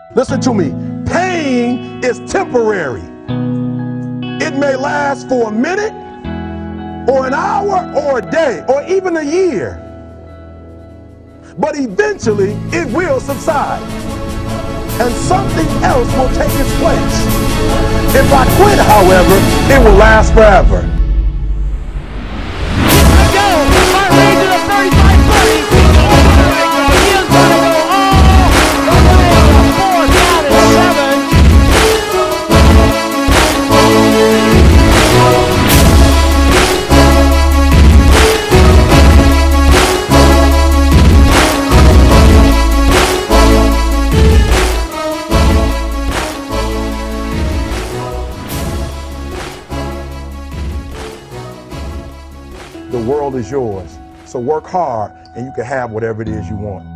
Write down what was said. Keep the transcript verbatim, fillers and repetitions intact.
Listen to me. Pain is temporary. It may last for a minute, or an hour, or a day, or even a year. But eventually, it will subside, and something else will take its place. If I quit, however, it will last forever. The world is yours, so work hard and you can have whatever it is you want.